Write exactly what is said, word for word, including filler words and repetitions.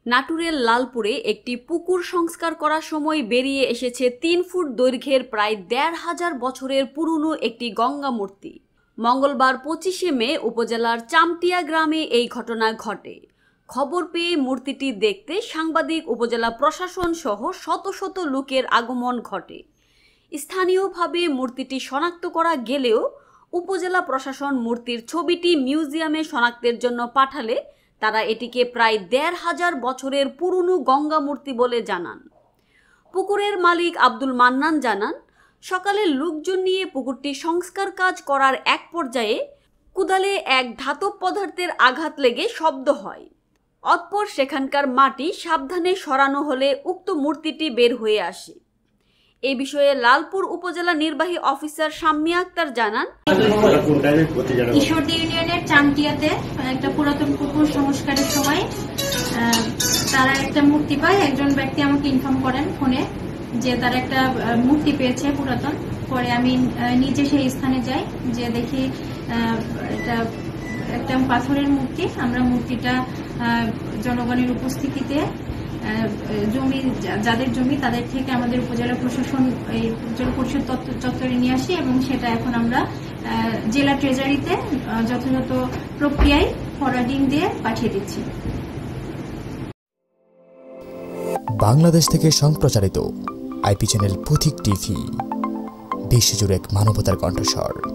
নাটোরের লালপুরে একটি পুকুর সংস্কার করার সময় বেরিয়ে এসেছে তিন ফুট দৈর্ঘ্যের প্রায় দেড় হাজার বছরের পুরনো একটি গঙ্গা মূর্তি। মঙ্গলবার পঁচিশে মে উপজেলার চামটিয়া গ্রামে এই ঘটনা ঘটে। খবর পেয়ে মূর্তিটি দেখতে সাংবাদিক, উপজেলা প্রশাসন সহ শত শত লোকের আগমন ঘটে। স্থানীয়ভাবে মূর্তিটি শনাক্ত করা গেলেও উপজেলা প্রশাসন মূর্তির ছবিটি মিউজিয়ামে শনাক্তের জন্য পাঠালে তারা এটিকে প্রায় দেড় হাজার বছরের পুরনো গঙ্গা মূর্তি বলে জানান। পুকুরের মালিক আব্দুল মান্নান জানান, সকালে লোকজন নিয়ে পুকুরটি সংস্কার কাজ করার এক পর্যায়ে কুদালে এক ধাতব পদার্থের আঘাত লেগে শব্দ হয়। অতঃপর সেখানকার মাটি সাবধানে সরানো হলে উক্ত মূর্তিটি বের হয়ে আসে। এ বিষয়ে লালপুর উপজেলা নির্বাহী অফিসার শাম্মিয়া আক্তার জানান, ঈশ্বরদী ইউনিয়নের চামটিয়াতে একটা পুরাতন পুকুর সংস্কারের সময় তারা একটা মূর্তি পায়। একজন ব্যক্তি আমাকে ইনফর্ম করেন ফোনে যে তারা একটা মূর্তি পেয়েছে পুরাতন। পরে আমি নিজে সেই স্থানে যাই, যে দেখি এটা একটা পাথরের মূর্তি। আমরা মূর্তিটা জনগণের উপস্থিতিতে জমি, যাদের জমি তাদের থেকে আমাদের উপজেলা প্রশাসন এই উপজেলা পরিষদ চত্বরে নিয়ে আসি এবং সেটা এখন আমরা জেলা ট্রেজারিতে যথাযথ প্রক্রিয়ায় ফরওয়ার্ডিং দিয়ে পাঠিয়ে দিচ্ছি। বাংলাদেশ থেকে সম্প্রচারিত আইপি চ্যানেল পথিক টিভি, বিশ্বজুড়ে এক মানবতার কণ্ঠস্বর।